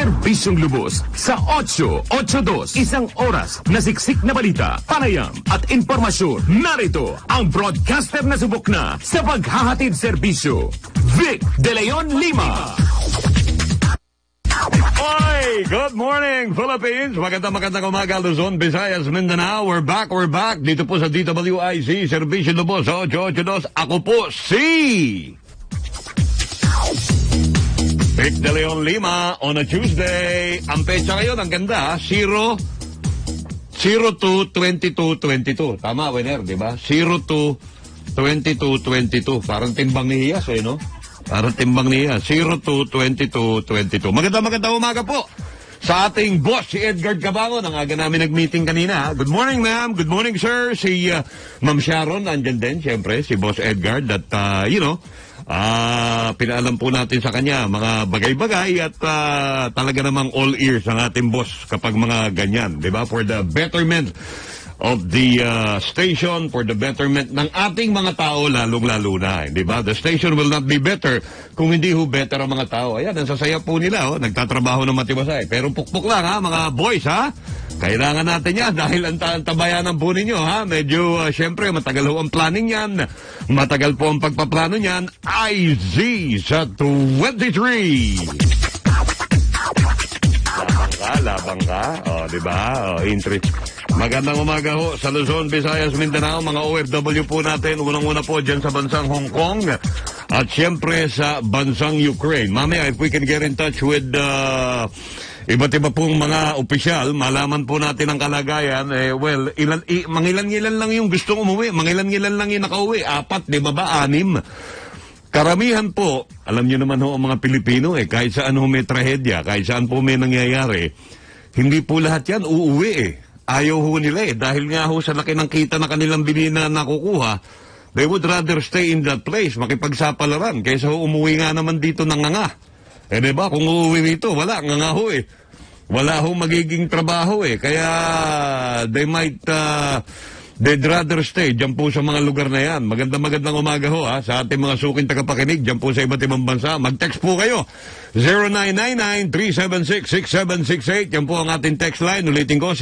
Serbisyong lubos sa 882. Isang oras na siksik na balita, panayam at informasyon. Narito ang broadcaster na subok na sa paghahatid serbisyo. Vic De Leon Lima. Oy! Good morning, Philippines! Magandang umaga, Luzon, Visayas, Mindanao. We're back. Dito po sa DWIC, Servisyo Lubos sa 882. Ako po si Vic De Leon Lima on a Tuesday. Ang pecha ngayon, ang ganda, 02-22-22. Tama, winner, di ba? 02-22-22. Parang timbang ni Hiyas, no? Parang timbang niya. 02-22-22. Magandang umaga po sa ating boss, si Edgar Cabangon. Ang aga namin nag-meeting kanina. Good morning, ma'am. Good morning, sir. Si Ma'am Sharon, andyan din, siyempre, si Boss Edgar. That, pinaalam po natin sa kanya mga bagay-bagay at talaga namang all ears ang ating boss kapag mga ganyan. Diba? For the betterment of the station, for the betterment ng ating mga tao, lalong-lalo na, di ba? The station will not be better kung hindi ho better ang mga tao. Ayan, ang sasaya po nila, nagtatrabaho ng matibasay. Pero pukpok lang, mga boys, kailangan natin yan dahil ang tabayanan po ninyo, Medyo, syempre, matagal ho ang planning yan. Matagal po ang pagpaplano niyan. IZ sa 23. Labang ka. Di ba? Interest. Magandang umaga ho sa Luzon, Visayas, Mindanao, mga OFW po natin. Unang-una po dyan sa bansang Hong Kong at siyempre sa bansang Ukraine. Mamaya, if we can get in touch with iba't iba pong mga opisyal, malaman po natin ang kalagayan. Mangilan-ngilan lang yung gustong umuwi. Mangilan-ngilan lang yung nakauwi. 4, 5 ba? 6. Karamihan po, alam nyo naman ho ang mga Pilipino, kahit saan ho may trahedya, kahit saan po may nangyayari, hindi po lahat yan uuwi Ayaw ho nila dahil nga ho sa laki ng kita na kanilang binina nakukuha, they would rather stay in that place, makipagsapalaran, kaysa ho umuwi nga naman dito ng nganga. Diba, kung uuwi dito, wala, nganga ho Wala ho magiging trabaho kaya they might, they'd rather stay dyan po sa mga lugar na yan. Magandang umaga ho sa ating mga suking tagapakinig dyan po sa iba't ibang bansa. Mag-text po kayo 0999-376-6768. Yan po ang ating text line. Ulitin ko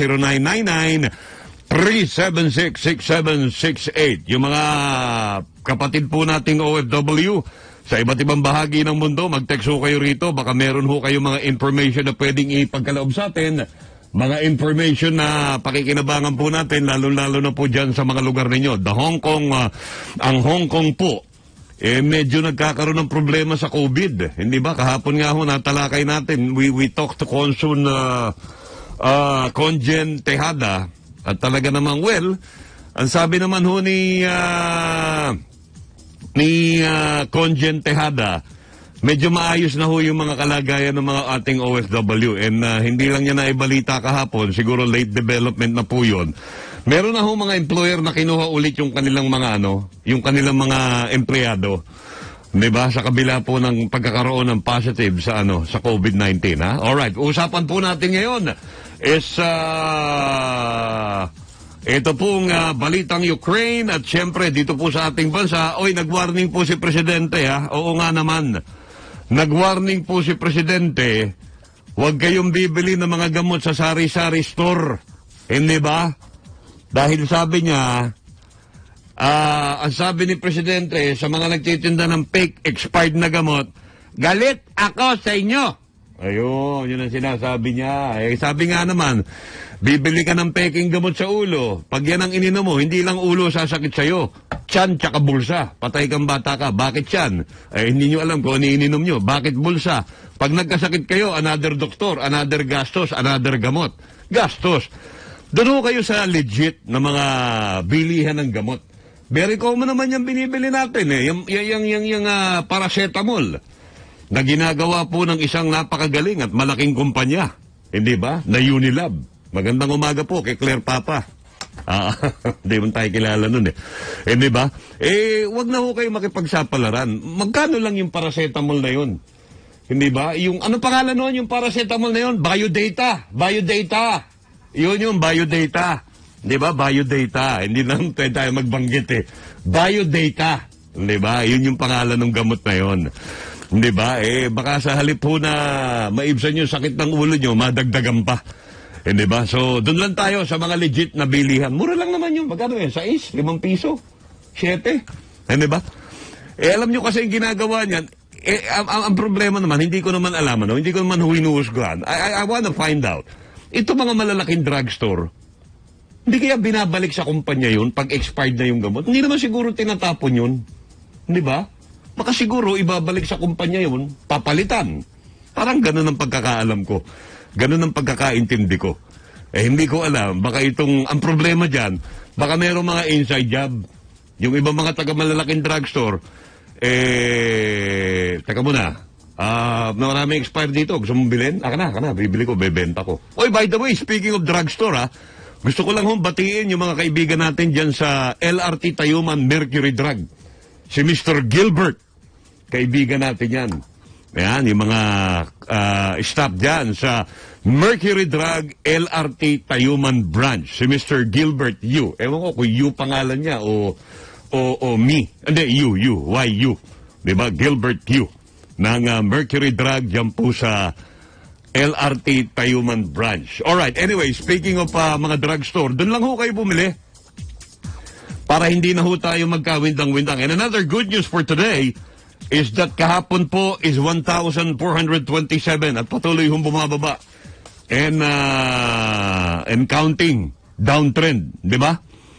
0999-376-6768. Yung mga kapatid po nating OFW sa iba't ibang bahagi ng mundo, mag-text ho kayo rito. Baka meron ho kayo mga information na pwedeng ipagkaloob sa atin. Mga information na pakikinabangan po natin, lalo-lalo na po dyan sa mga lugar ninyo. Ang Hong Kong po, medyo nagkakaroon ng problema sa COVID. Hindi ba? Kahapon nga ho, natalakay natin. We talked to Consul Conjen Tejada. At talaga namang, ang sabi naman ho ni Conjen Tejada, medyo maayos na ho yung mga kalagayan ng mga ating OFW. And hindi lang niya naibalita kahapon, siguro late development na po yun. Meron na ho mga employer na kinuha ulit yung kanilang mga yung kanilang mga empleyado. Diba? Sa kabila po ng pagkakaroon ng positive sa COVID-19, Alright, usapan po natin ngayon is ito pong balitang Ukraine at syempre dito po sa ating bansa. Nag-warning po si Presidente, Oo nga naman. Nag-warning po si Presidente, huwag kayong bibili ng mga gamot sa sari-sari store. Hindi ba? Dahil sabi niya, ang sabi ni Presidente sa mga nagtitinda ng fake expired na gamot, galit ako sa inyo. Ayun, yun ang sinasabi niya. Sabi nga naman, bibili ka ng peking gamot sa ulo. Pag yan ang ininom mo, hindi lang ulo sasakit sa'yo. Tiyan tsaka bulsa. Patay kang bata ka. Bakit tiyan? Hindi nyo alam kung ano ininom nyo. Bakit bulsa? Pag nagkasakit kayo, another doktor, another gastos, another gamot. Gastos. Doon kayo sa legit na mga bilihan ng gamot. Very common naman yung binibili natin Yung paracetamol na ginagawa po ng isang napakagaling at malaking kumpanya. Hindi ba? Na Unilab. Magandang umaga po kay Claire Papa. Hindi mo tayo kilala nun Hindi ba? Wag na ho kayo makipagsapalaran. Magkano lang yung paracetamol na yun? Hindi ba? Yung, ano pangalan nun? Yung paracetamol na yun? Biodata. Yun yung biodata. Hindi ba? Biodata. Hindi lang tayo magbanggit Biodata. Hindi ba? Yun yung pangalan ng gamot na yun. Di ba? Baka sa halip po na maibsan yung sakit ng ulo nyo, madagdagan pa. Di ba? So, doon lang tayo sa mga legit na bilihan. Mura lang naman yung, magkano 6, 5 piso, 7. Di ba? Alam nyo kasi yung ginagawa niyan, ang problema naman, hindi ko naman alam, hindi ko naman hinuhusgahan. I wanna find out. Ito mga malalaking drugstore, hindi kaya binabalik sa kumpanya yun pag expired na yung gamot? Hindi naman siguro tinatapon yun. Di ba? Baka siguro ibabalik sa kumpanya yun, papalitan. Parang ganun ang pagkakaalam ko. Ganun ang pagkakaintindi ko. Hindi ko alam. Baka ang problema dyan, baka mayroong mga inside job. Yung ibang mga taga-malalaking drugstore, teka muna, maraming expired dito. Gusto mong bilhin? Ka na, bibili ko, bebenta ko. Oy, by the way, speaking of drugstore, gusto ko lang batiin yung mga kaibigan natin dyan sa LRT Tayuman Mercury Drug. Si Mr. Gilbert, kaibigan natin yan. Ayan, yung mga staff dyan sa Mercury Drug LRT Tayuman Branch. Si Mr. Gilbert Yu. Ewan ko kung Yu pangalan niya o me. Hindi, Yu. Why Yu? Diba? Gilbert Yu. Ng Mercury Drug dyan po sa LRT Tayuman Branch. Alright, anyway, speaking of mga drugstore, doon lang ho kayo bumili. Para hindi na ho tayo magkawindang-windang. And another good news for today is that kahapon po is 1,427 at patuloy hong bumababa. And counting, downtrend, di ba?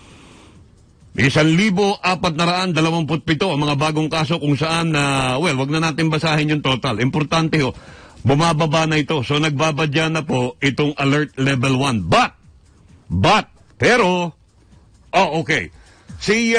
1,427 ang mga bagong kaso kung saan, wag na natin basahin yung total. Importante ho, bumababa na ito. So nagbabadya na po itong alert level 1. Pero, okay. Si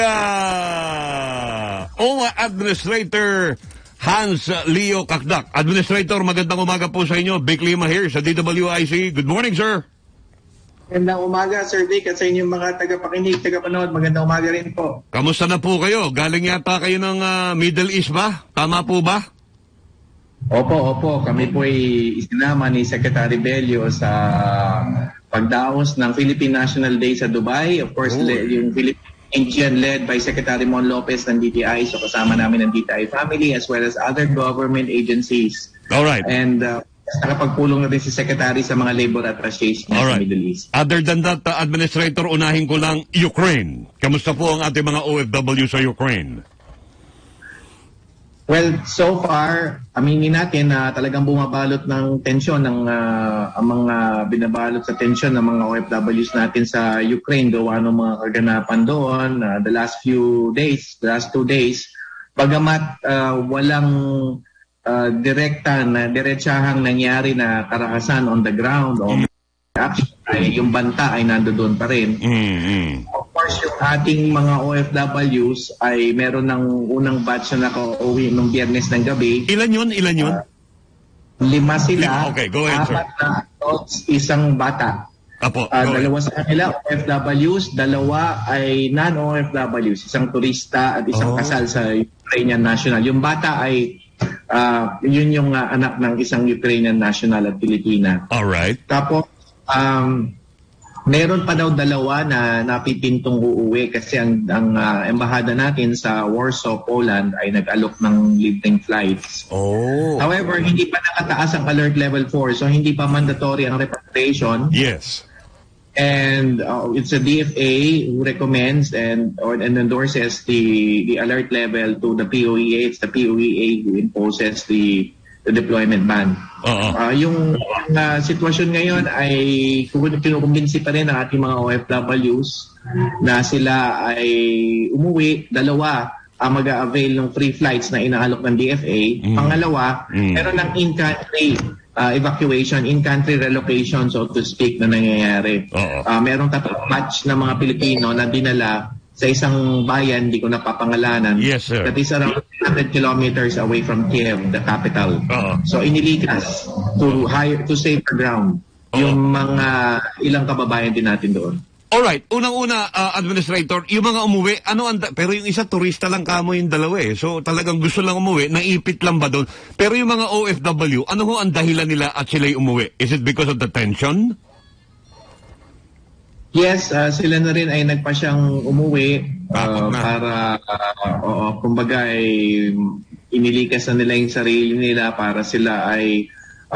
OWA Administrator Hans Leo Kakdak. Administrator, magandang umaga po sa inyo. Vic Lima here sa DWIC. Good morning, sir. Magandang umaga, Sir Vic, at sa inyong mga tagapakinig, tagapanood. Magandang umaga rin po. Kamusta na po kayo? Galing yata kayo ng Middle East ba? Tama po ba? Opo. Kami po ay isinama ni Secretary Bello sa pagdaos ng Philippine National Day sa Dubai. Of course, yung Philippine Indian led by Secretary Mon Lopez ng DTI. So kasama namin ang DTI family as well as other government agencies. All right. And nakapagpulong na rin si Secretary sa mga labor attachés sa Middle East. Other than that, Administrator, unahin ko lang Ukraine. Kamusta po ang ating mga OFW sa Ukraine? Well, so far, aminin natin na talagang bumabalot ng tensyon ang mga binabalot sa tensyon ng mga OFWs natin sa Ukraine gawa ng mga kaganapan doon the last 2 days. Bagamat walang diretsahang nangyari na karakasan on the ground o action, yung banta ay nandoon pa rin. Of course, yung ating mga OFWs ay meron ng unang batch na nakauwi nung Biyernes ng gabi. Ilan yun? 5 sila. Okay, go ahead, sir. 4 na adults, isang bata. Apo, dalawa sa kanila OFWs, 2 ay non-OFWs, isang turista at isang kasal sa Ukrainian national. Yung bata ay yun yung anak ng isang Ukrainian national at Pilipina. Alright. Tapos meron pa daw 2 na napipintong uuwi kasi ang embahada natin sa Warsaw, Poland ay nag-alok ng libreng flights. However, hindi pa nakataas ang alert level 4, so hindi pa mandatory ang repatriation. Yes. And it's a DFA who recommends and endorses the alert level to the POEA. It's the POEA who imposes the deployment ban. Yung sitwasyon ngayon ay kinukumbinsi pa rin ang ating mga OFWs na sila ay umuwi. 2 ang mag-a-avail ng free flights na inaalok ng DFA. Pangalawa, meron ng in-country evacuation, in-country relocation, so to speak, na nangyayari. Merong 3 batch ng mga Pilipino na dinala sa isang bayan, hindi ko napapangalanan. Yes, sir. That is around 100 kilometers away from Kiev, the capital. So inilikas to safer ground yung mga ilang kababayan din natin doon. Alright, unang-una, Administrator, yung mga umuwi, pero yung isa turista lang kamo yung 2 So talagang gusto lang umuwi, naipit lang ba doon? Pero yung mga OFW, ano ho ang dahilan nila at sila'y umuwi? Is it because of the tension? Yes, sila na rin ay nagpa siyang umuwi para kumbaga ay inilikas na nila yung sarili nila para sila ay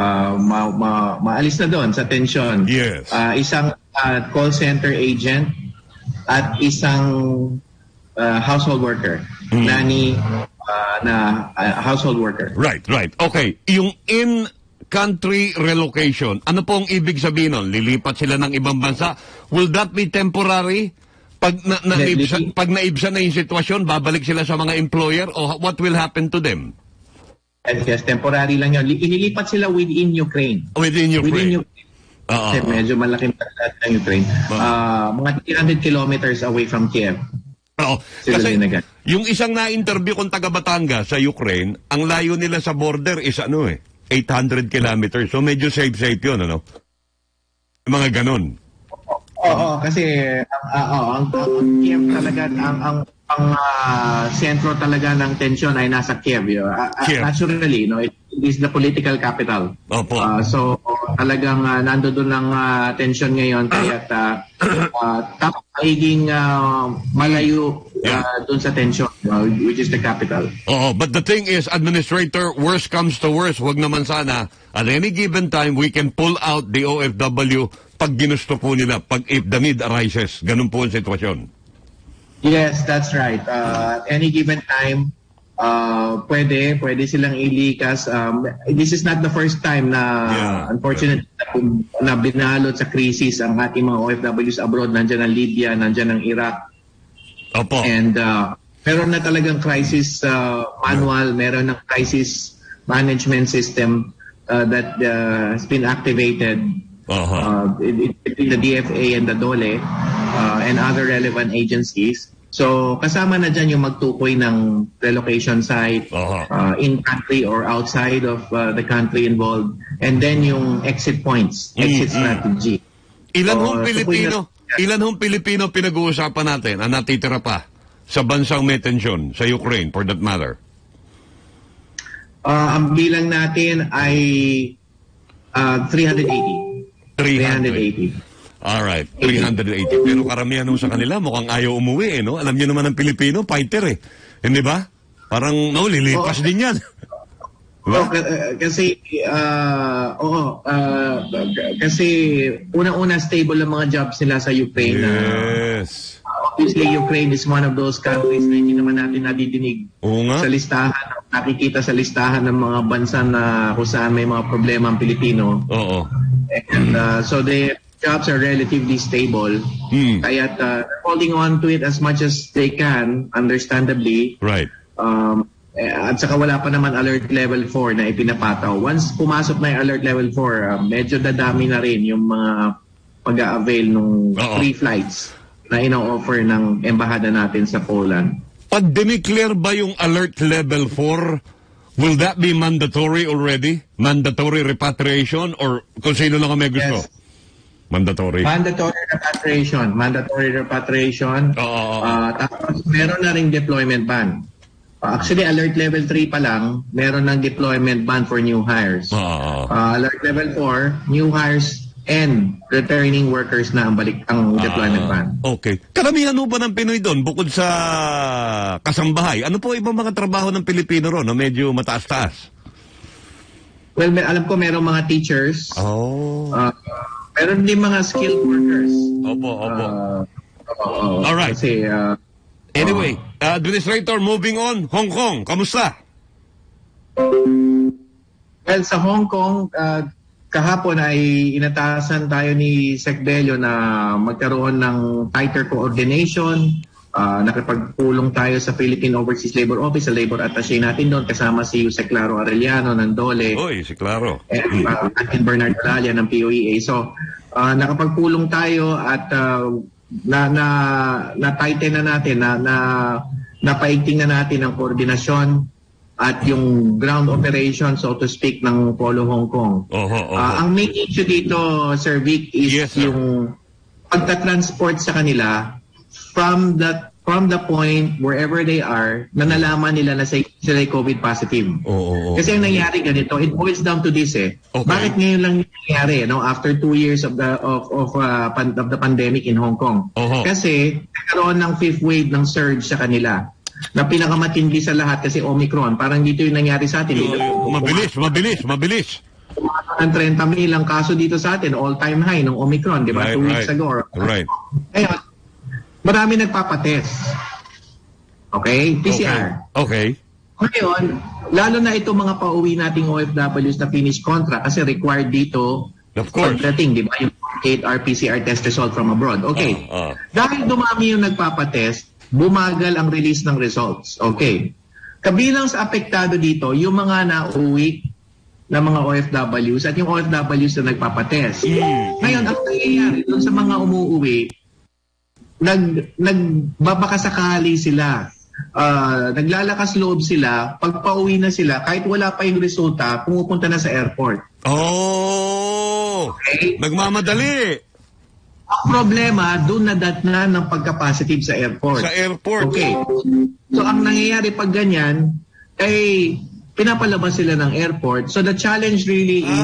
maalis na doon sa tensyon. Yes. Isang call center agent at isang household worker. Nanny na household worker. Right. Okay. Yung in-country relocation, ano pong ibig sabihin nun? Lilipat sila ng ibang bansa? Will that be temporary? Pag naibsan na yung sitwasyon, babalik sila sa mga employer o what will happen to them? Yes, temporary lang yun. Inilipat sila within Ukraine. Within Ukraine. Kasi medyo malaking bansa ng Ukraine. Mga 300 kilometers away from Kiev. Kasi yung isang na-interview kong taga Batangas sa Ukraine, ang layo nila sa border is 800 kilometers. So medyo safe yun, ano? Mga ganon. Oo, kasi ang Kiev talaga, ang sentro talaga ng tensyon ay nasa Kiev. Kiev. Naturally, it is the political capital. Opo. So talagang nandoon ang tensyon ngayon, kaya tapos magiging malayo dun sa tensyon, which is the capital. But the thing is, Administrator, worst comes to worst, wag naman sana, at any given time, we can pull out the OFW pag ginusto po nila, pag if the need arises. Ganun po ang sitwasyon. Yes, that's right. At any given time, pwede silang ilikas. This is not the first time na, unfortunately, na binalot sa krisis ang ating mga OFWs abroad. Nandiyan ang Libya, nandiyan ang Iraq. Opo. And meron na talagang crisis manual, meron ng crisis management system that has been activated between the DFA and the DOLE and other relevant agencies. So kasama na dyan yung magtukoy ng relocation site in-country or outside of the country involved, and then yung exit points, exit strategy. Ilan hong Pilipino pinag-uusapan natin ang natitira pa sa bansang may tensyon, sa Ukraine for that matter? Ang bilang natin ay 380. 380. Alright, 380. Pero karamihan nung sa kanila mukhang ayaw umuwi, no? Alam niyo naman ang Pilipino, fighter Hindi ba? Parang, lilipas din yan. Kasi unang-una stable ang mga jobs nila sa Ukraine. Yes. Obviously, Ukraine is one of those countries na hindi naman natin nadidinig sa listahan, nakikita sa listahan ng mga bansa na kung saan may mga problema ang Pilipino. And so the jobs are relatively stable. Kaya holding on to it as much as they can, understandably. Right. At saka wala pa naman alert level 4 na ipinapataw. Once pumasok na yung alert level 4, medyo dadami na rin yung mga pag-a-avail ng free flights na ino-offer ng embahada natin sa Poland. Pag dineclare ba yung alert level 4, will that be mandatory already? Mandatory repatriation or kung sino lang may gusto? Yes. Mandatory. Mandatory repatriation. Tapos meron na ring deployment ban. Actually, alert level 3 pa lang, meron ng deployment ban for new hires. Alert level 4, new hires and returning workers na ang deployment ban. Okay. Karamihan ba ng Pinoy doon bukod sa kasambahay? Ano po ibang mga trabaho ng Pilipino ron na medyo mataas-taas? Well, alam ko merong mga teachers. Meron din mga skilled workers. Opo. Alright. Kasi, anyway, Administrator, moving on, Hong Kong, kamusta? Well, sa Hong Kong, kahapon ay inatasan tayo ni Sec Bello na magkaroon ng tighter coordination. Nakipagpulong tayo sa Philippine Overseas Labor Office, sa labor attaché natin doon, kasama si Jose Claro Arellano ng DOLE. Si Claro. And Bernard Talalia ng POEA. So, nakapagpulong tayo at na-tighten na natin, napaigting na natin ang koordinasyon at yung ground operation, so to speak, ng Polo Hong Kong. Ang main issue dito, Sir Vic, is yung pagta-transport sa kanila from the point wherever they are na nalaman nila na sila COVID positive. Kasi ang nangyari ganito, it boils down to this Bakit ngayon lang nangyari, after 2 years of the pandemic in Hong Kong? Kasi nagkaroon ng 5th wave ng surge sa kanila. na pinakamatindi sa lahat kasi Omicron. Parang dito yung nangyari sa atin. Mabilis. Ang 30,000 ang kaso dito sa atin, all-time high ng Omicron, di ba? 2 weeks ago. Right. Ngayon, marami nagpapatest. Okay? PCR. Okay. Ngayon, lalo na itong mga pauwi nating OFWs na finish contract kasi required dito Of course. pagdating, di ba? Yung 8-hour PCR test result from abroad. Okay. Dahil dumami yung nagpapatest, bumagal ang release ng results. Okay. Kabilang sa apektado dito, yung mga nauwi na mga OFWs at yung OFWs na nagpapatest. Ngayon, ang nangyayari doon sa mga umuuwi, nagbabakasakali sila. Naglalakas loob sila. Pag pauwi na sila, kahit wala pa yung resulta, pumupunta na sa airport. Okay. Nagmamadali. Ang problema, doon nadatnan ng pagka-positive sa airport. Sa airport. Okay. So, ang nangyayari pag ganyan, ay pinapalabas sila ng airport. So, the challenge really is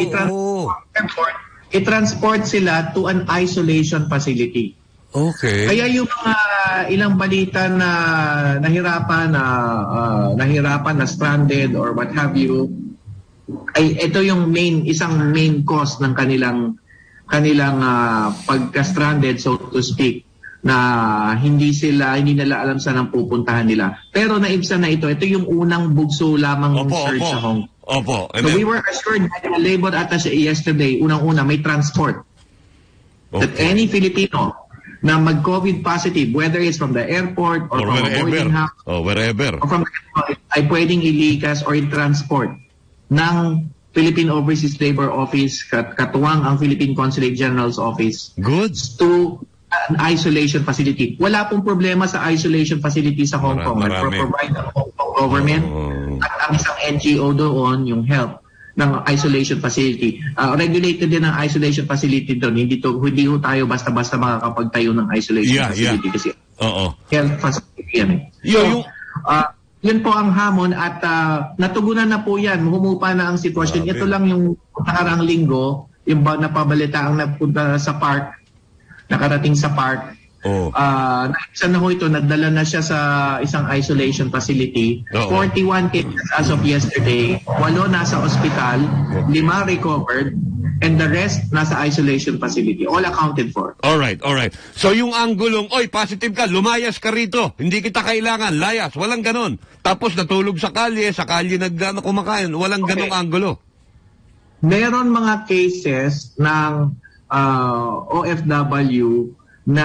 i-transport sila to an isolation facility. Okay. Kaya yung mga ilang balita na nahirapan na stranded or what have you, ay ito yung isang main cause ng kanilang pagka-stranded, so to speak, na hindi nila alam saan ang pupuntahan nila. Pero naibsan na ito yung unang bugso lamang ng surge sa Hong Kong. Opo. So we were assured by the labor attaché yesterday, unang-una may transport. Okay. That any Filipino na mag-COVID positive, whether it's from the airport or from a boarding house wherever, or from the airport, ay pwedeng ilikas or i-transport ng Philippine Overseas Labor Office, katuwang ang Philippine Consulate General's Office, goods to an isolation facility. Wala pong problema sa isolation facility sa Hong Kong. Nag-provide ang Hong Kong government at ang isang NGO doon, yung help ng isolation facility. Regulated din ang isolation facility doon. Hindi tayo basta-basta makakapagtayo ng isolation facility kasi health facility yan. Yun po ang hamon at natugunan na po yan. Humupa na ang sitwasyon. Ito lang yung nakarang linggo, yung napabalita ang nagpunta sa park, nakarating sa park. Isa na ho ito, nagdala na siya sa isang isolation facility. 41 cases as of yesterday, 8 nasa ospital, 5 recovered, and the rest nasa isolation facility. All accounted for. Alright. So yung anggulong, positive ka, lumayas ka rito. Hindi kita kailangan, layas. Walang ganon. Tapos natulog sa kalye kumakain. Walang ganong anggulo. Meron mga cases ng OFW na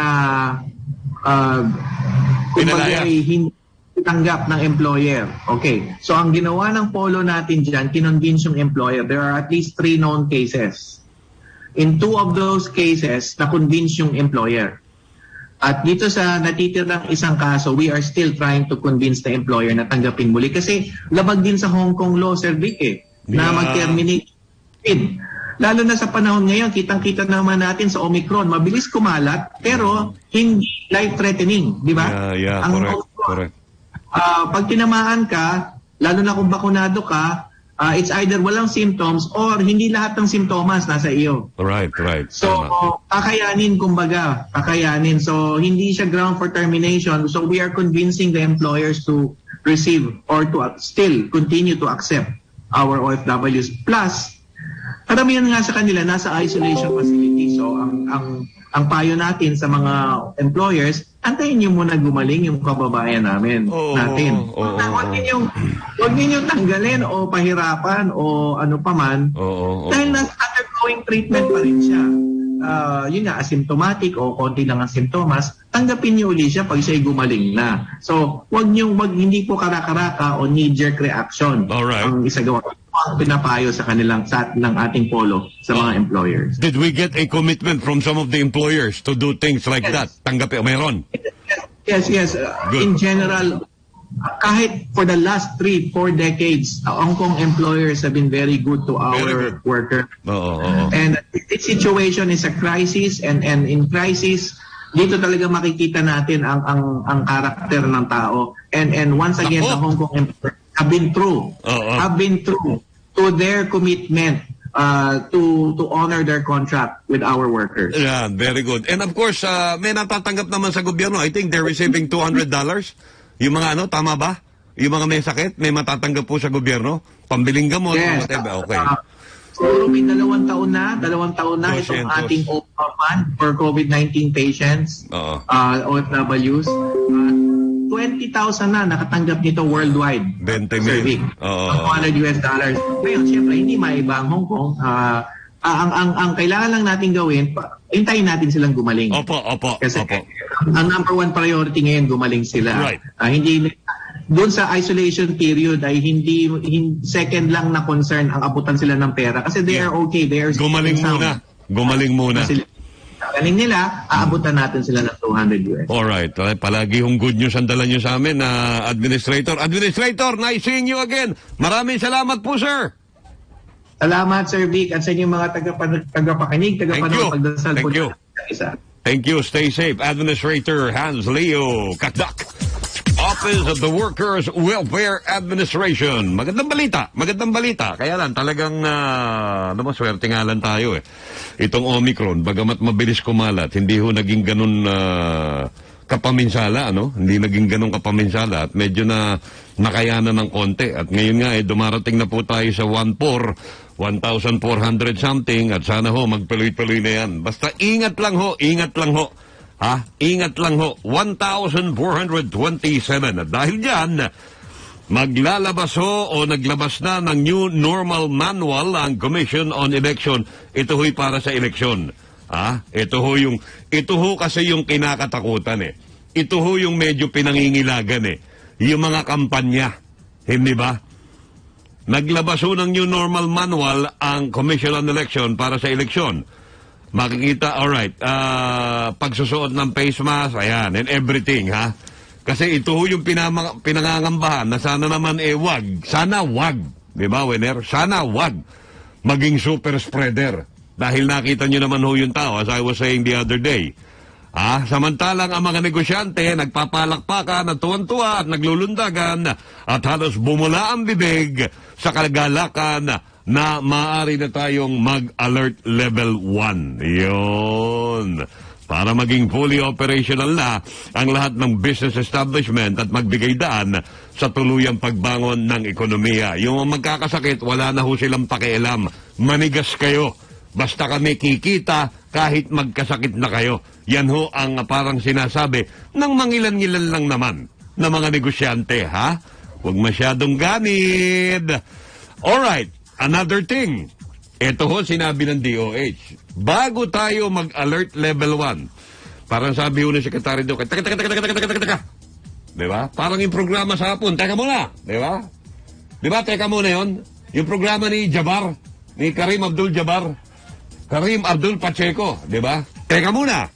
hindi tanggap ng employer. Okay. So ang ginawa ng polo natin dyan, kinonvince yung employer. There are at least 3 known cases. In 2 of those cases, na-convince yung employer. At dito sa natitirang isang kaso, we are still trying to convince the employer na tanggapin muli. Kasi labag din sa Hong Kong law, Sir Vic, na mag-terminate. Lalo na sa panahon ngayon, kitang-kita naman natin sa Omicron, mabilis kumalat, pero hindi life-threatening, di ba? Correct. Pag tinamaan ka, lalo na kung bakunado ka, it's either walang symptoms or hindi lahat ng simptomas nasa iyo. Right. So, kakayanin. So, hindi siya ground for termination. So, we are convincing the employers to receive or to still continue to accept our OFWs. Plus, karamihan nga sa kanila nasa isolation facility. So ang payo natin sa mga employers, antayin niyo muna gumaling yung kababayan natin. Huwag ninyong tanggalin o pahirapan o ano pa man. Dahil nasa undergoing treatment pa rin siya. Yun nga, asymptomatic o konti lang ang simptomas, tanggapin niyo uli siya pag siya'y gumaling na. So, hindi po karaka-raka o knee-jerk reaction ang isagawa. Ang pinapayo sa kanilang ng ating polo sa mga employers. Did we get a commitment from some of the employers to do things like that? Tanggapin, mayroon? Yes. In general, kahit for the last 3-4 decades, Hong Kong employers have been very good to our workers. And this situation is a crisis, and in crisis, dito talaga makikita natin ang karakter ng tao. And once again, the Hong Kong employers have been true to their commitment to honor their contract with our workers. Yeah, very good. And of course, may natatanggap naman sa gobyerno. I think they're receiving $200 Yung mga tama ba? Yung mga may sakit, may matatanggap po sa gobyerno? Pambiling gamot? Yes. Whatever. Okay. Siguro may 2 taon na itong 200. ating OPA fund for COVID-19 patients, Oo. OFWs. 20,000 na nakatanggap nito worldwide. 20 Sir Vic. mil. Oo. $200. Ngayon, syempre, hindi maiba ang Hong Kong. Ang kailangan lang natin gawin, hintayin natin silang gumaling. Opo. Kasi ang number one priority ngayon, gumaling sila. Right. Hindi doon sa isolation period ay hindi second lang na concern ang abutan sila ng pera kasi they are okay, they are Gumaling muna. Galing nila, aabutan natin sila ng $200. Alright. Palagi yung good news ang dala nyo sa amin na Administrator. Administrator, nice seeing you again. Maraming salamat po, sir. Salamat, Sir Vic, at sa inyong mga tagapakinig, tagapanood, pagdasal po you. isa. Thank you. Stay safe. Administrator Hans Leo Kakdak, Office of the Workers Welfare Administration. Magandang balita. Kaya lang, talagang swerte nga lang tayo eh. Itong Omicron, bagamat mabilis kumalat, hindi ho naging ganun kapaminsala, Hindi naging ganun kapaminsala at medyo na nakayanan ng konti. At ngayon nga, dumarating na po tayo sa 1,400 something at sana ho, magtuloy-tuloy na yan. Basta ingat lang ho. Ingat lang ho. 1,427. At dahil dyan, maglalabas o naglabas na ng New Normal Manual ang Commission on Election. Ito ho'y para sa eleksyon. Ito ho kasi yung kinakatakutan eh. Ito ho yung medyo pinangingilagan eh. Yung mga kampanya. Hindi ba? Naglabas ho ng New Normal Manual ang Commission on Election para sa eleksyon. Makikita, alright, pagsusuot ng face mask, ayan, and everything, Kasi ito ho yung pinangangambahan na sana naman wag. Sana wag. Di ba, Wenner? Sana wag maging super spreader. Dahil nakita nyo naman ho yung tao, as I was saying the other day. Samantalang ang mga negosyante, nagpapalakpakan at tuwan-tuwa at naglulundagan at halos bumula ang bibig sa kagalakan na maaari na tayong mag-alert level 1. Yun. Para maging fully operational na ang lahat ng business establishment at magbigay daan sa tuluyang pagbangon ng ekonomiya. Yung magkakasakit, wala na ho silang pakialam. Manigas kayo. Basta kami kikita kahit magkasakit na kayo. Yan ho ang parang sinasabi ng mangilan-ngilan lang naman na mga negosyante, Huwag masyadong ganid. Alright, another thing. Ito ho sinabi ng DOH. Bago tayo mag-alert level 1, parang sabi ho ng Secretary Duque, teka. Diba? Parang yung programa sa hapon, teka muna. Diba? Diba, teka muna yon. Yung programa ni Jabbar, ni Karim Abdul-Jabbar, Karim Abdul Pacheco, di ba? Teka muna!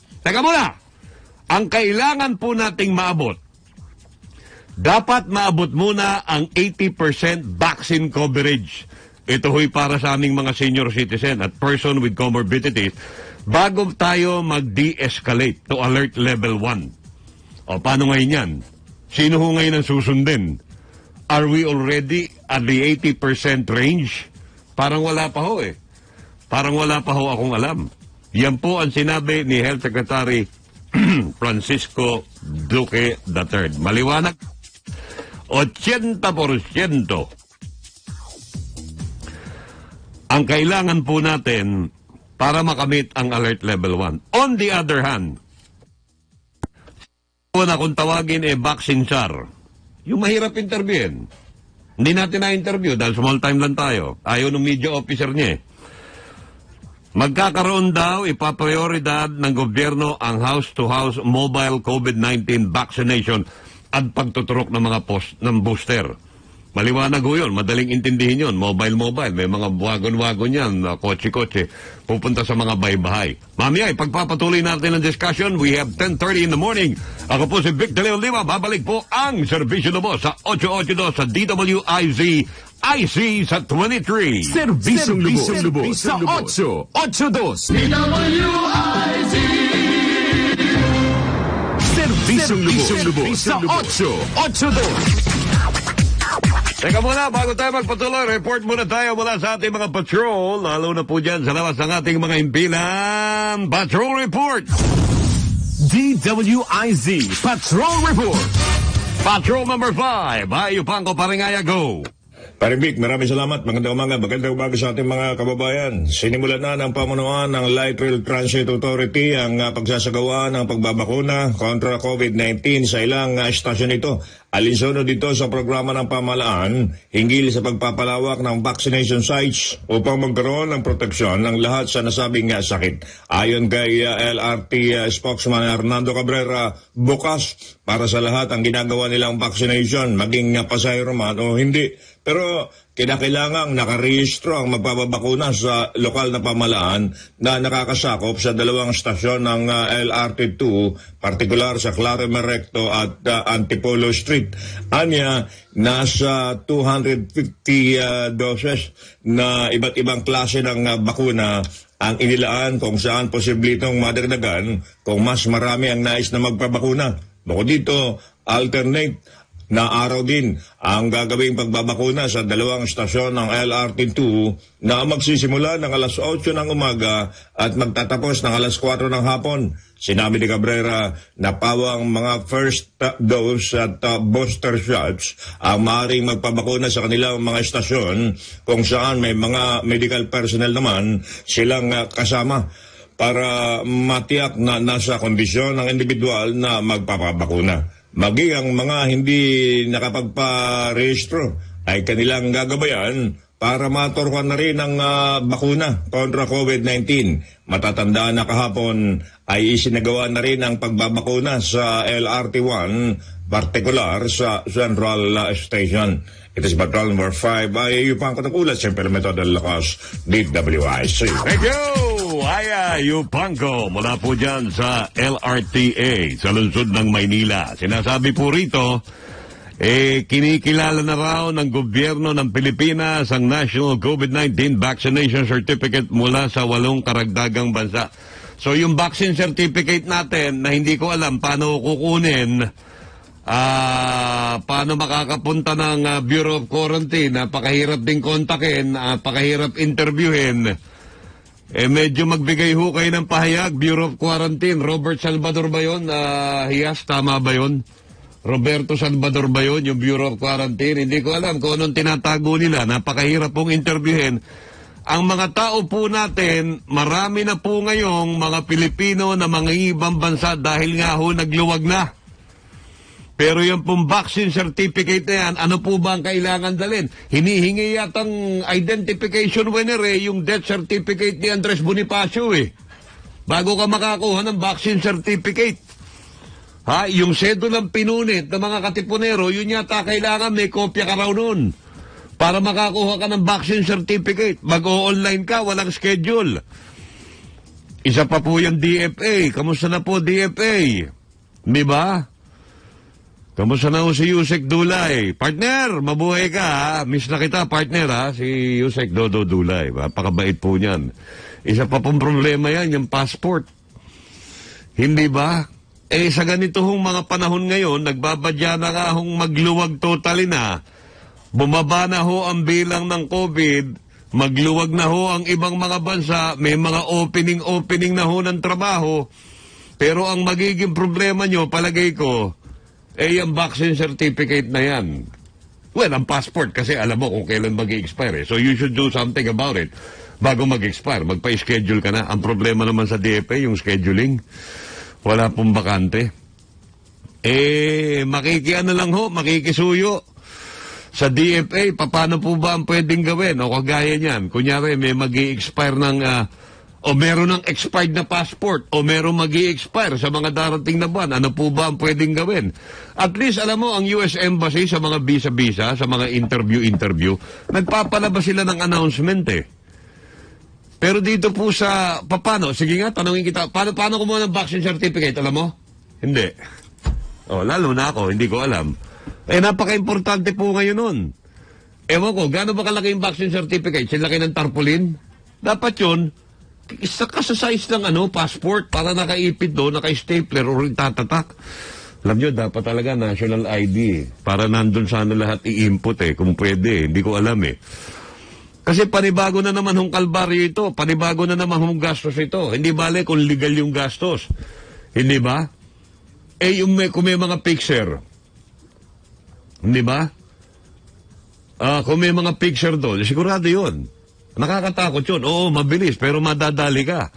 Ang kailangan po nating maabot, dapat maabot muna ang 80% vaccine coverage. Ito ho'y para sa aming mga senior citizen at person with comorbidities bago tayo mag-de-escalate to alert level 1. O, paano ngayon yan? Sino ho ngayon ang susundin? Are we already at the 80% range? Parang wala pa ho eh. Parang wala pa ho akong alam. Yan po ang sinabi ni Health Secretary Francisco Duque III. Maliwanag, 80% ang kailangan po natin para makamit ang alert level 1. On the other hand, kung tawagin vaccine SAR, yung mahirap interviewin. Hindi natin na-interview dahil small time lang tayo. Ayaw ng media officer niya eh. Magkakaroon daw, ipaprioridad ng gobyerno ang house-to-house mobile COVID-19 vaccination at pagtuturok ng mga booster. Maliwanag ho yun, madaling intindihin yun. Mobile. May mga wagon-wagon yan, kotse-kotse, pupunta sa mga bahay-bahay. Mamaya, pagpapatuloy natin ang discussion, we have 10:30 in the morning. Ako po si Vic De Leon Lima, babalik po ang serbisyo na po sa 882 sa DWIZ IC sa 23. Serbisyong lubos sa 882. DWIZ. Serbisyong lubos sa 882. Teka muna, bago tayo magpatuloy, report muna tayo mula sa ating mga patrol, lalo na po dyan sa labas ng ating mga himpilan. Patrol Report! DWIZ Patrol Report. Patrol number 5, Bayo Pangko Parengaya, go! Paring Vic, maraming salamat. Magandang umaga sa ating mga kababayan. Sinimulan na ng pamunuan ng Light Rail Transit Authority ang pagsasagawa ng pagbabakuna kontra COVID-19 sa ilang estasyon ito. Alinsunod dito sa programa ng pamahalaan hinggil sa pagpapalawak ng vaccination sites upang magkaroon ng proteksyon ng lahat sa nasabing sakit. Ayon kay LRT spokesman Hernando Cabrera, bukas para sa lahat ang ginagawa nilang vaccination, maging pasahero man o hindi. Pero kinakailangang nakarehistro ang magpapabakuna sa lokal na pamahalaan na nakakasakop sa dalawang stasyon ng LRT2, partikular sa Clarimer Recto at Antipolo Street. Anya, nasa 250 doses na iba't ibang klase ng bakuna ang inilaan kung saan posible itong madagdagan kung mas marami ang nais na magpabakuna. Bukod dito, alternate na araw din ang gagawing pagbabakuna sa dalawang stasyon ng LRT2 na magsisimula ng alas 8 ng umaga at magtatapos ng alas 4 ng hapon. Sinabi ni Cabrera na pawang mga first dose at booster shots ang maaaring magpabakuna sa kanilang mga estasyon kung saan may mga medical personnel naman silang kasama para matiyak na nasa kondisyon ng individual na magpapabakuna. Maging ang mga hindi nakapagparehistro ay kanilang gagabayan para maturuan na rin ang bakuna kontra COVID-19. Matatandaan na kahapon ay isinagawa na rin ang pagbabakuna sa LRT1, partikular sa Central Station. It is Patrol number 5 ay upang katakulat sa Implementado del Lakas, DWIC. Thank you! Aya Yupanco mula po dyan sa LRTA sa lungsod ng Maynila. Sinasabi po rito, kinikilala na raw ng gobyerno ng Pilipinas ang National COVID-19 Vaccination Certificate mula sa 8 karagdagang bansa. So yung vaccine certificate natin na hindi ko alam paano kukunin, paano makakapunta ng Bureau of Quarantine, napakahirap ding kontakin, napakahirap interviewin. Medyo magbigay ho kayo ng pahayag, Bureau of Quarantine. Robert Salvador ba yun? Hiyas, tama ba yun? Roberto Salvador ba yun, yung Bureau of Quarantine? Hindi ko alam kung anong tinatago nila. Napakahirap pong interviewin. Ang mga tao po natin, marami na po ngayong mga Pilipino na mga ibang bansa dahil nga ho nagluwag na. Pero yung pong vaccine certificate na yan, ano po ba ang kailangan dalhin? Hinihingi yatang identification winner yung death certificate ni Andres Bonifacio bago ka makakuha ng vaccine certificate. Yung sedulang pinunit ng mga katipunero, yun yata kailangan may kopya ka raw nun. Para makakuha ka ng vaccine certificate. Mag-o-online ka, walang schedule. Isa pa po yung DFA. Kamusta na po DFA? Di ba? Kamusta na ho si Yusek Dulay? Partner, mabuhay ka ha. Miss na kita, partner si Yusek Dodo Dulay. Napakabait po niyan. Isa pa pong problema yan, yung passport. Hindi ba? Sa ganito hong mga panahon ngayon, nagbabadya na nga hong magluwag totally na. Bumaba na ho ang bilang ng COVID, magluwag na ho ang ibang mga bansa, may mga opening na ho ng trabaho. Pero ang magiging problema nyo, palagay ko, yung vaccine certificate na yan. Well, ang passport kasi alam mo kung kailan mag-i-expire. So you should do something about it bago mag-expire. Magpa-schedule ka na. Ang problema naman sa DFA, yung scheduling. Wala pong bakante. Makikiano lang ho, makikisuyo. Sa DFA, paano po ba ang pwedeng gawin? O kagaya niyan, kunyari may mag-i-expire ng o meron ng expired na passport, o meron mag-i-expire sa mga darating na buwan, ano po ba ang pwedeng gawin? At least, alam mo, ang US Embassy sa mga visa-visa, sa mga interview, nagpapalabas sila ng announcement Pero dito po sa, paano? Sige nga, tanongin kita, paano kumuha ng vaccine certificate, alam mo? Hindi. Lalo na ako, hindi ko alam. Napaka-importante po ngayon nun. Ewan ko, gaano ba kalaki yung vaccine certificate? Silaki ng tarpaulin? Dapat yun, isa ka sa size ng passport para nakaipit doon, naka-stapler o tatatak. Alam nyo, dapat talaga national ID para nandun sana lahat i-input kung pwede. Hindi ko alam Kasi panibago na naman hong kalbaryo ito, panibago na naman hong gastos ito. Hindi bale kung legal yung gastos. Hindi ba? Kung may mga fixer, Di ba? Kung may mga picture doon, sigurado yun. Nakakatakot yun. Oo, mabilis, pero madadali ka.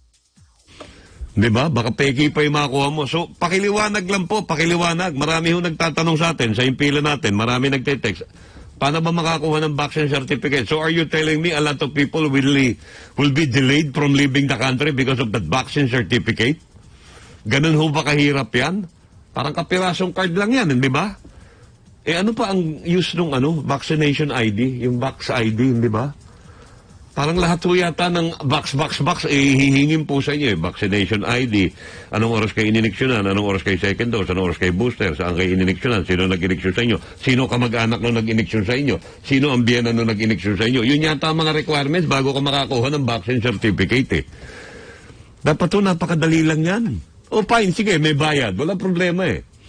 Di ba? Baka peki pa yung makuha mo. So, pakiliwanag lang po, pakiliwanag. Marami ho nagtatanong sa atin, sa impila natin, marami nagte-text. Paano ba makakuha ng vaccine certificate? So, are you telling me a lot of people will be delayed from leaving the country because of that vaccine certificate? Ganun ho ba kahirap yan? Parang kapirasong card lang yan, di ba? Ano pa ang use nung vaccination ID? Yung Vax ID, di ba? Parang lahat ho yata ng box, hihingin po sa inyo. Vaccination ID. Anong oras kayo ininiksyonan? Anong oras kayo second dose? Anong oras kayo booster? Saan kayo ininiksyonan? Sino nag-iniksyon sa inyo? Sino kamag-anak nung nag-iniksyon sa inyo? Sino ang biyena nung nag-iniksyon sa inyo? Yun yata ang mga requirements bago ka makakuha ng vaccine certificate Dapat to napakadali lang yan. Fine, sige, may bayad. Walang problema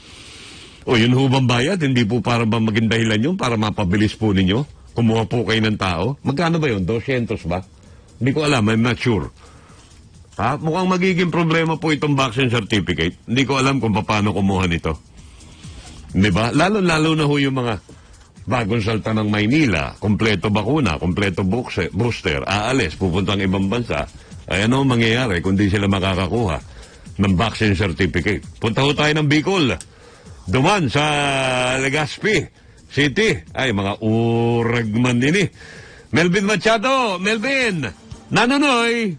yun ho bang bayad? Hindi po para ba maging dahilan yun? Para mapabilis po ninyo? Kumuha po kayo ng tao? Magkano ba yun? 200 ba? Hindi ko alam. I'm not sure. Mukhang magiging problema po itong vaccine certificate. Hindi ko alam kung paano kumuha nito. Di ba? Lalo-lalo na ho yung mga bagong salta ng Maynila. Kompleto bakuna, kompleto booster, aalis, pupunta ang ibang bansa. Ay ano mangyayari kung di sila makakakuha ng vaccine certificate? Punta ho tayo ng Bicol. Duman sa Legazpi City. Ay, mga uragman din Melvin Machado. Melvin! Nanonoy!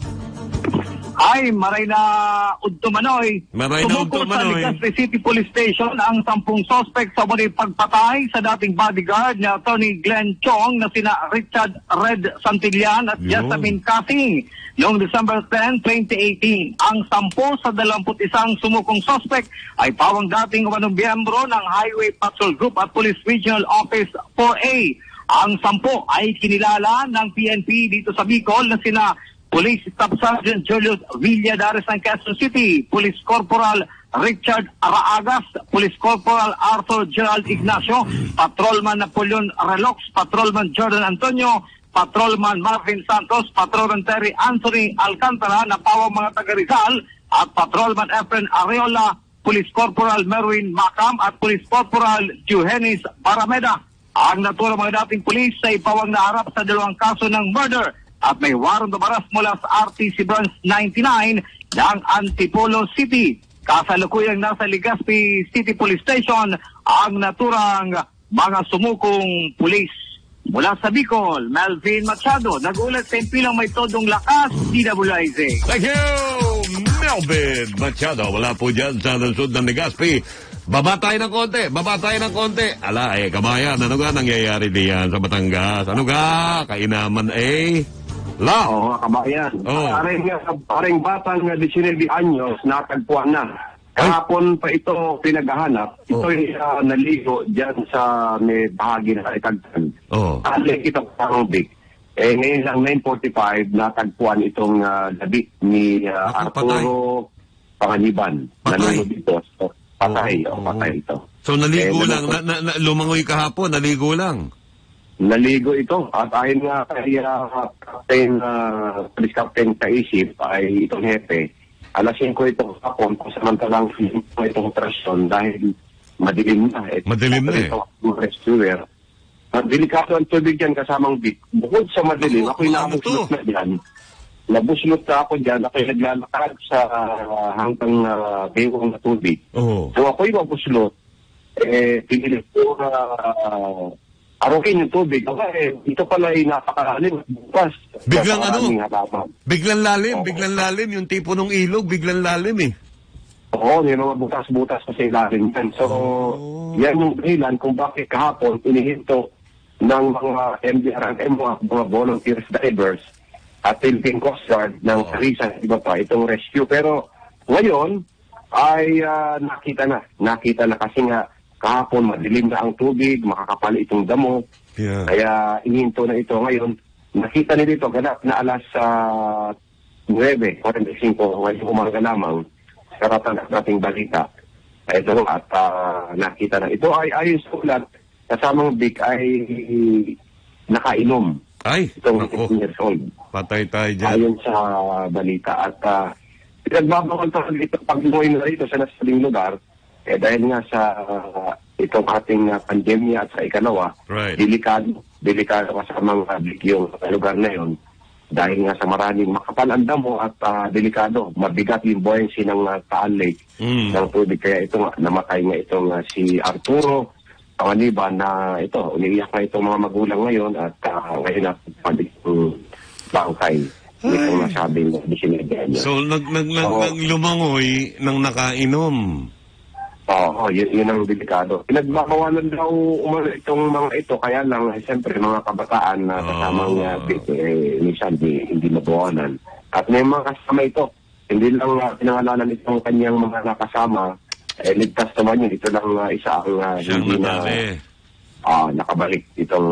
Ay, maray na udtumanoy. Sumuko sa Legazpi City Police Station ang 10 suspect sa muli pagpatay sa dating bodyguard ni Attorney Glenn Chong na sina Richard Red Santillan at Jessamine Casing noong December 10, 2018. Ang 10 sa 21 sumukong suspect ay pawang dating umanong miyembro ng Highway Patrol Group at Police Regional Office 4A. Ang 10 ay kinilala ng PNP dito sa Bicol na sina Police Staff Sergeant Julius Villadares ng Quezon City, Police Corporal Richard Araagas, Police Corporal Arthur Gerald Ignacio, Patrolman Napoleon Relox, Patrolman Jordan Antonio, Patrolman Marvin Santos, Patrolman Terry Anthony Alcantara na pawang mga taga Rizal, at Patrolman Efren Areola, Police Corporal Merwin Macam at Police Corporal Eugenis Barameda. Ang naturang mga dating pulis ay pawang naharap sa 2 kaso ng murder at may warrant of arrest mula sa RTC Branch 99 ng Antipolo City. Kasalukuyang nasa Legazpi City Police Station ang naturang mga sumukong pulis. Mula sa Bicol, Melvin Machado, nag-ulat sa impilang may todong lakas, DWIZ. Thank you, Melvin Machado. Wala po dyan sa lungsod ng Legazpi. Baba tayo ng konti. Ala, kabayan, ano ga nangyayari diyan sa Batangas? Ano ga? Kainaman La. Oo, kabayan. Paring batang 19 anyos, natagpuan na. Kahapon pa ito pinaghahanap. Ito'y naligo dyan sa may bahagi na itagtag. Alek itong parubik. Ngayon lang 9:45, natagpuan itong labi ni Arturo Panganiban. Nalulog dito. Patay ito. So naligo lang, lumangoy kahapon, naligo lang. Naligo ito at ayon nga kay Police Captain Taisip ay itong hepe, alas 5 itong hapon kung samantalang itong trasyon dahil madilim na. Madilim na Itong rescuer. Delikado ang tubig dyan kasamang bit. Bukod sa madilim, ako'y nabuslot na dyan. Nabuslot na ako dyan, ako'y naglalakad sa hanggang bewang na tubig. So ako'y mabuslot, pinilit ko arukin yung tubig. Ito pala ay napakalalim. Bukas. Biglang lalim. Yung tipo ng ilog, biglang lalim Oo, yun ang butas-butas kasi lalim yan. So, yan yung dahilan kung bakit kahapon inihinto ng mga MDRM, mga volunteers divers at Philippine Coast Guard ng Sarisan, iba pa, itong rescue. Pero ngayon ay nakita na kasi nga kahapon madilim na ang tubig, makakapal itong damo. Kaya inihinto na ito ngayon. Nakita nila ito ganap na alas 9:45 ngayong umaga lamang sa katanak nating balita. Ito at nakita na ito ay ayon sa ulat, kasamang big ay nakainom. Itong 15 years old. Patay tayo dyan. Ayon sa balita. At pinagbabawal ito pag-inuwi na rito sa nasabing lugar. Dahil nga sa itong ating pandemya at sa ikalawa, Right. delikado kasamang yung lugar na yun. Dahil nga sa maraming makapal ang damo at delikado, mabigat yung buoyancy ng Taal Lake ng tubig. Kaya ito nga, namatay nga itong si Arturo Panganiban na ito, umiiyak na itong mga magulang ngayon at ngayon na bangkay. Itong nasabing disinigyan niya. So, naglumangoy ng nakainom. Oo, yun ang delikado. Pinagmamawalan daw itong mga ito, kaya lang, siyempre, mga kabataan na kasamang minsan hindi mabawalan. At may mga kasama ito. Hindi lang pinangalanan itong kanyang mga nakasama, ligtas naman yun. Ito lang isa ang hindi na nakabalik itong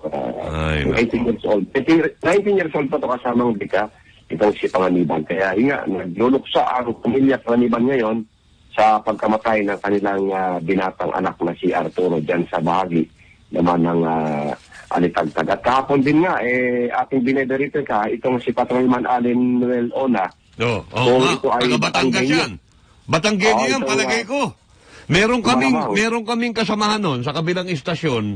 18 years old. 19 years old pa ito kasamang bika, itong si Panganiban. Kaya nga, nagluluksa ang pamilya Panganiban ngayon sa pagkamatay ng kanilang binatang anak na si Arturo dyan sa bahagi naman ng Alitagtag. At kahapon din nga, ating binederitika, itong si Patrolman Allen Noel Ona. Ito ay Batangas yan. Batanggenyo yan, palagay ko. Meron kaming kasamahan nun sa kabilang istasyon,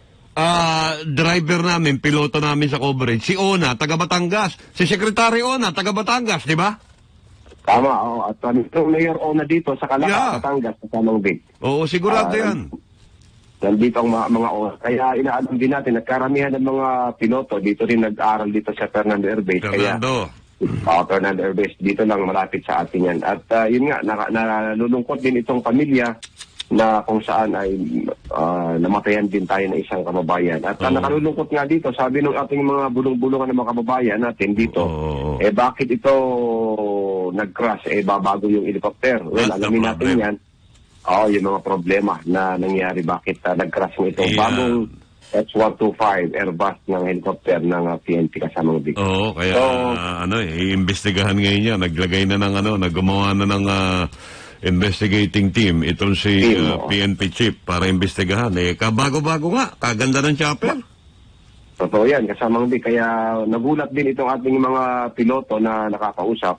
driver namin, piloto namin sa coverage, si Ona, taga Batangas. Si Secretary Ona, taga Batangas, di ba? Tama, at itong Mayor Ona dito sa Calaca, Batangas, sa Salong Bay. Oo, sigurado yan. Nandito ang mga Ona. Kaya inaalam din natin, nagkaramihan ng mga piloto, dito rin nag-aaral dito sa Fernando Air Base. Fernando Air Base, dito lang malapit sa atin yan. At yun nga, nalulungkot din itong pamilya na kung saan ay namatayan din tayo ng isang kababayan. At nakalulungkot nga dito, sabi ng ating mga bulong-bulungan ng mga kababayan natin dito, bakit ito nag-crash, babago yung helicopter? Well, alamin natin yan. Yung mga problema na nangyari, bakit nag-crash mo itong bagong H-125 Airbus ng helicopter ng PNP kasamang big. Oo, kaya iimbestigahan ngayon yan. Naglagay na ng naggumawa na ng investigating team itong si PNP chief para imbestigahan. Kabago-bago nga, kaganda ng chopper. Totoo yan, kasamang big. Kaya nagulat din itong ating mga piloto na nakakausap.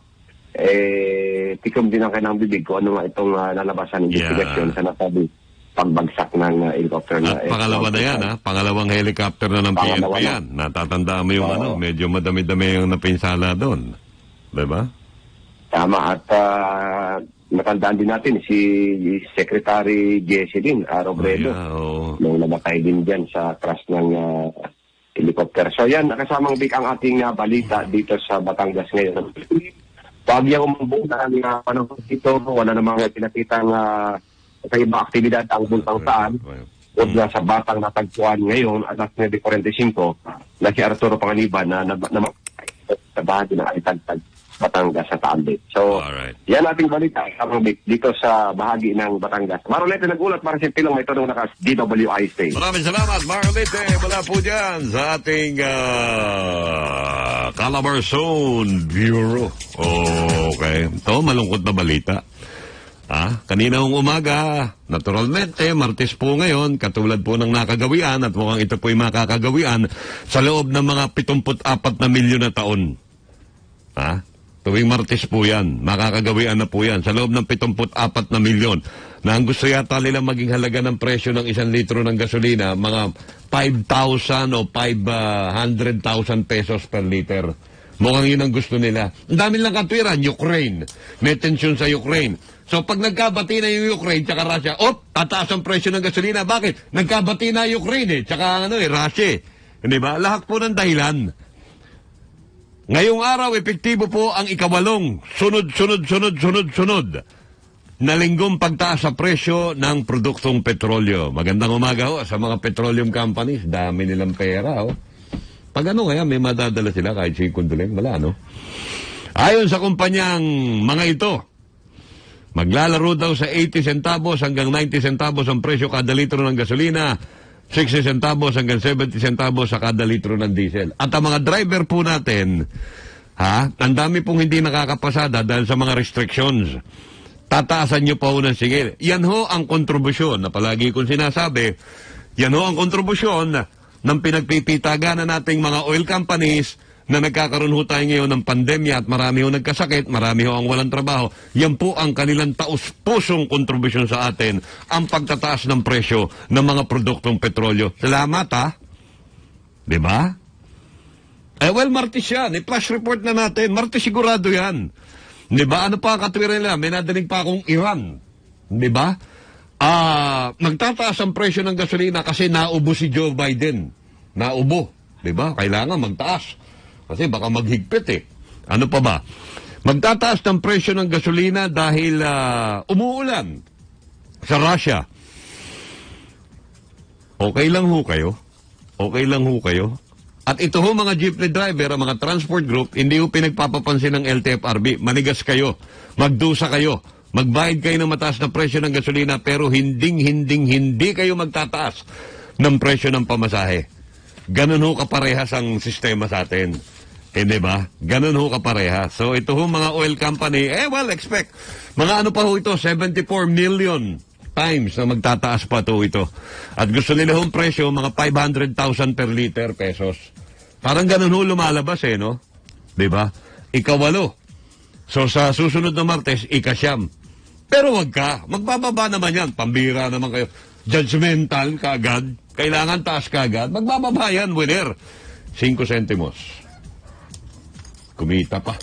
Tikom din ang kanilang bibig ko ano nga itong lalabasan ng investigation sa nasabi pagbagsak ng helicopter na. At pangalawa na yan, pangalawang helicopter na ng PNP yan. Natatandaan mo yung medyo madami-dami yung napinsala doon. Diba? Tama. At natandaan din natin si Secretary Jesse din, Robredo. Nung namatay din dyan sa crash ng helicopter. So yan, nakasamang big ang ating balita dito sa Batangas ngayon. Bagyang umambong na panahon dito, wala namang pinakitang sa ibang aktibidad ang buntang Taal. Huwag na sa batang natagpuan ngayon, alas 9:45, na si Arturo Panganiban na sa bahagi ng Alitagtag, Batangas sa Taal Lake. So, yan ating balita dito sa bahagi ng Batangas. Marolete nagulat para sa Pilong, may tanong nakas DWI State. Maraming salamat, Marolete. Wala po dyan sa ating Calabarzon Bureau. Okay. Ito, malungkot na balita. Kanina umaga, naturalmente, Martes po ngayon, katulad po ng nakagawian at mukhang ito po ay makakagawian sa loob ng mga 74 na milyon na taon. Tuwing Martes po yan, makakagawian na po yan sa loob ng 74 na milyon na ang gusto yata nila maging halaga ng presyo ng 1 litro ng gasolina, mga 5,000 o 500,000 pesos per liter. Mukhang yun ang gusto nila. Ang dami lang katwiran, Ukraine. May tensyon sa Ukraine. So pag nagkabati na yung Ukraine tsaka Russia, tataas ang presyo ng gasolina. Bakit? Nagkabati na Ukraine tsaka Russia. Hindi ba? Lahat po ng dahilan. Ngayong araw, epektibo po ang ikawalong sunod na linggong pagtaas sa presyo ng produktong petrolyo. Magandang umaga sa mga petroleum companies. Dami nilang pera. Pag kaya may madadala sila kahit si Kunduleng, wala, Ayon sa kumpanyang mga ito, maglalaro daw sa 80 centavos hanggang 90 centavos ang presyo kada litro ng gasolina, 60 centavos hanggang 70 centavos sa kada litro ng diesel. At ang mga driver po natin, ang dami pong hindi nakakapasada dahil sa mga restrictions. Tataasan nyo pa ng sigil. Yan ang kontribusyon na palagi kong sinasabi, yan ang kontribusyon ng pinagpipitaganan nating mga oil companies na nagkakaroon ho tayo ngayon ng pandemya at marami ho nagkasakit, marami ho ang walang trabaho, yan po ang kanilang taus-pusong kontribusyon sa atin, ang pagtataas ng presyo ng mga produktong petrolyo. Salamat ha. Diba? Well, Martes yan. I-flash report na natin. Martes sigurado yan. Diba? Ano pa ang katwiran nila? May nadaling pa akong Iran. Diba? Nagtataas ang presyo ng gasolina kasi naubo si Joe Biden. Naubo. Diba? Kailangan magtaas. Kasi baka maghigpit eh. Ano pa ba? Magtataas ng presyo ng gasolina dahil umuulan sa Russia. Okay lang ho kayo. Okay lang ho kayo. At ito ho mga jeepney driver, ang mga transport group, hindi ho pinagpapapansin ng LTFRB. Manigas kayo. Magdusa kayo. Magbayad kayo ng mataas na presyo ng gasolina pero hindi kayo magtataas ng presyo ng pamasahe. Ganun ho kaparehas ang sistema sa atin. Hindi ba? Ganun ho kaparehas. So ito ho mga oil company, expect. Mga ano pa ho ito, 74 million times na magtataas pa ito. At gusto nila hong presyo, mga 500,000 per liter pesos. Parang ganun ho lumalabas no? Diba? Ikawalo. So sa susunod na Martes, ikasyam. Pero wag ka. Magbababa naman yan. Pambira naman kayo. Judgmental kaagad. Kailangan taas kaagad. Magbababa yan, winner. 5 centimos. Kumita pa.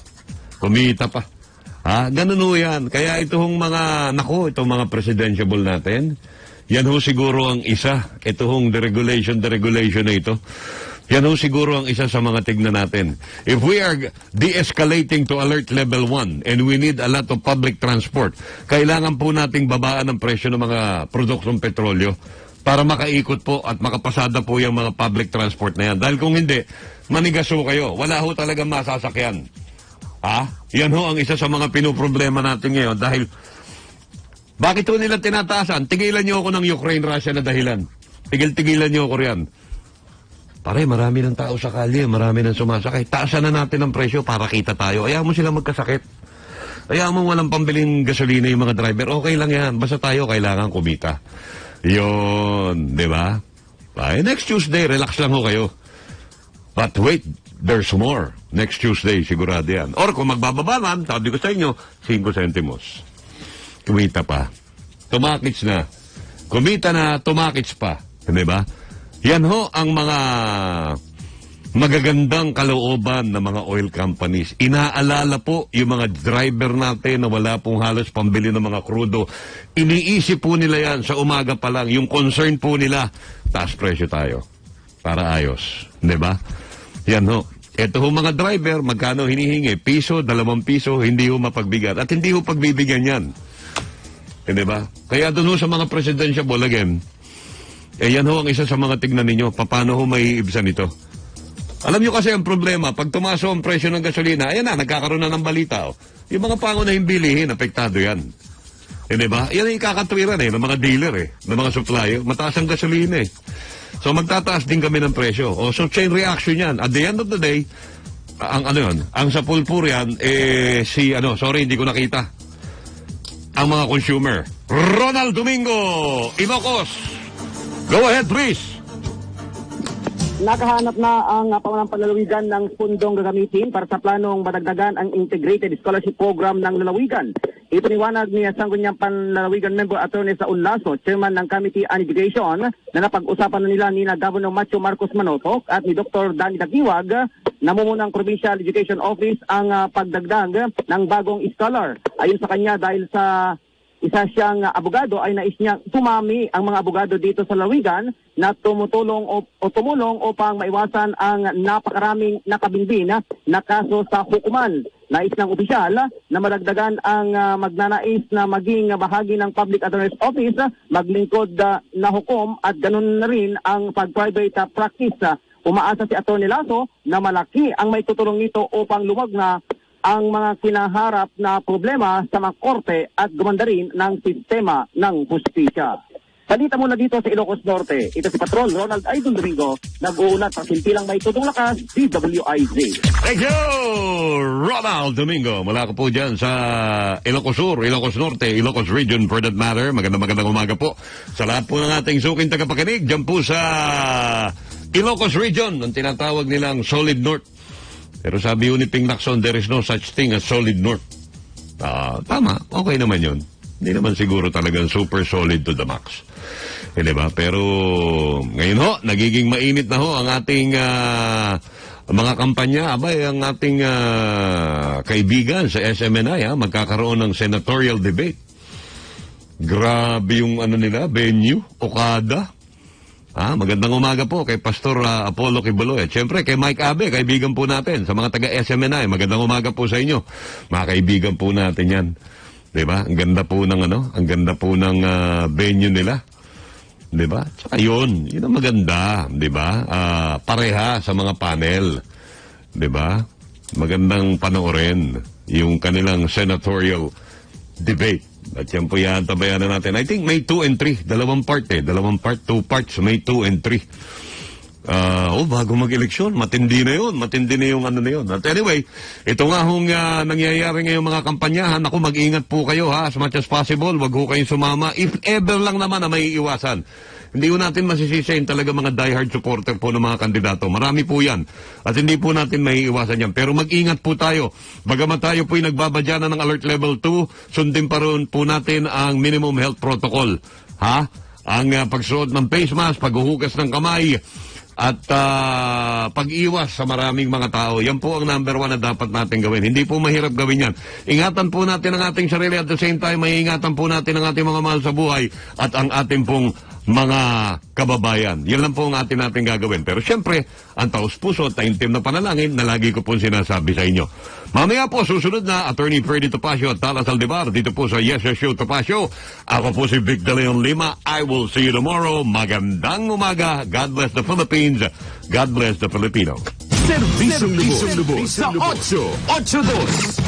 Ganun ho yan. Kaya itong mga, itong mga presidentiable natin, yan ho siguro ang isa. Ito hong deregulation na ito. Yan ho siguro ang isa sa mga tignan natin. If we are de-escalating to alert level 1 and we need a lot of public transport, kailangan po nating babaan ang presyo ng mga produktong petrolyo para makaikot po at makapasada po yung mga public transport na yan. Dahil kung hindi, manigaso kayo. Wala ho talagang masasakyan. Yan ho ang isa sa mga pinoproblema natin ngayon dahil bakit ho nila tinataasan? Tigilan nyo ako ng Ukraine-Russia na dahilan. Tigilan nyo ako riyan. Pare, marami ng tao sa kalye, marami ng sumasakay. Taasan na natin ang presyo para kita tayo. Ayaw mo sila magkasakit. Ayaw mo walang pambiling gasolina yung mga driver. Okay lang yan. Basta tayo kailangan kumita. Yun, di ba? Next Tuesday, relax lang ho kayo. But wait, there's more. Next Tuesday, sigurado yan. Or kung magbababa man, sabi ko sa inyo, 5 centimos. Kumita pa. Tumakits na. Kumita na, tumakits pa. Di ba? Yan ho ang mga magagandang kalooban ng mga oil companies. Inaalala po yung mga driver natin na wala pong halos pambili ng mga krudo. Iniisip po nila yan sa umaga pa lang. Yung concern po nila, taas presyo tayo. Para ayos. Diba? Yan ho. Ito ho mga driver, magkano hinihingi? Piso, 2 piso, hindi ho mapagbigyan. At hindi ho pagbibigyan yan. Diba? Kaya doon ho sa mga presidentiable again, yan ho ang isa sa mga tignan ninyo. Paano ho maiibsan ito? Alam nyo kasi ang problema, pag tumaso ang presyo ng gasolina, ayan na, nagkakaroon na ng balita. Yung mga pangunahing bilihin, apektado yan. Diba? Yan ang ikakatwiran ng mga dealer ng mga supplier. Mataas ang gasolina So magtataas din kami ng presyo. So chain reaction yan. At the end of the day, ang sa pulpur yan, hindi ko nakita. Ang mga consumer. Ronald Domingo, Ilocos. Go ahead, please. Nakahanap na ang pangunang panlalawigan ng pundong gagamitin para sa planong madagdagan ang Integrated Scholarship Program ng lalawigan. Ipaniwanag ni Sangguniang Panlalawigan Member Attorney sa Unlaso, Chairman ng Committee on Education, na napag-usapan na nila ni Governor Macho Marcos Manotok at ni Dr. Danny Dagiwag, namumunang Provincial Education Office ang pagdagdag ng bagong scholar. Ayon sa kanya, dahil sa isa siyang abogado ay nais niyang tumami ang mga abogado dito sa lalawigan na tumulong upang maiwasan ang napakaraming nakabinbin na kaso sa hukuman. Nais ng opisyal na madagdagan ang magnanais na maging bahagi ng Public Attorney's Office, maglingkod na hukom at ganun na rin ang pag-private practice. Umaasa si Atty. Lasso na malaki ang may tutulong nito upang luwag na ang mga kinaharap na problema sa mga korte at gumanda rin ng sistema ng hustisya. Balita muna dito sa Ilocos Norte. Ito si Patrol Ronald Aydon Domingo, nag-uulat sa simpilang may tutong lakas, DWIZ. Thank you, Ronald Domingo. Mula ko po dyan sa Ilocos Sur, Ilocos Norte, Ilocos Region for that matter. Magandang umaga po sa lahat po ng ating suking tagapakinig. Dyan po sa Ilocos Region, ang tinatawag nilang Solid North. Pero sabi ni Ping Lacson, there is no such thing as solid north. Tama, okay naman yun. Hindi naman siguro talagang super solid to the max. Diba? Pero ngayon ho, nagiging mainit na ho ang ating mga kampanya. Abay, ang ating kaibigan sa SMNI, magkakaroon ng senatorial debate. Grabe yung venue, Okada. Magandang umaga po kay Pastor Apollo Kibuloy. At syempre kay Mike Abe, kaibigan po natin. Sa mga taga-SMNI, magandang umaga po sa inyo. Mga kaibigan po natin yan. Diba? Ang ganda po ng venue nila. Diba? Tsaka yun ang maganda. Diba? Pareha sa mga panel. Diba? Magandang panoorin yung kanilang senatorial debate. At yan po yan, tabayan na natin. I think May 2 and 3. Dalawang part, 2 parts, May 2 and 3. Bago mag-eleksyon, matindi na yun na yun. At anyway, ito nga hong nangyayari ngayong mga kampanyahan. Ako, mag-ingat po kayo as much as possible. Wag ho kayong sumama. If ever lang naman na may iwasan. Hindi po natin masisisihin talaga mga diehard supporter po ng mga kandidato. Marami po yan. At hindi po natin maiiwasan yan. Pero mag-ingat po tayo. Bagamat tayo po'y nagbabadya na ng alert level 2, sundin pa rin po natin ang minimum health protocol. Ang pagsuot ng face mask, paghuhugas ng kamay, at pag-iwas sa maraming mga tao. Yan po ang number 1 na dapat natin gawin. Hindi po mahirap gawin yan. Ingatan po natin ang ating sarili at the same time, may ingatan po natin ang ating mga mahal sa buhay at ang ating pong mga kababayan. Yan lang po ang ating gagawin. Pero syempre, ang taos-puso at taimtim na panalangin na lagi ko pong sinasabi sa inyo. Mamaya po, susunod na, Attorney Freddy Topacio at Talas Aldebar dito po sa Yes Show Topacio. Ako po si Vic De Leon Lima. I will see you tomorrow. Magandang umaga. God bless the Philippines. God bless the Filipino. Serbisyong lubos sa 882.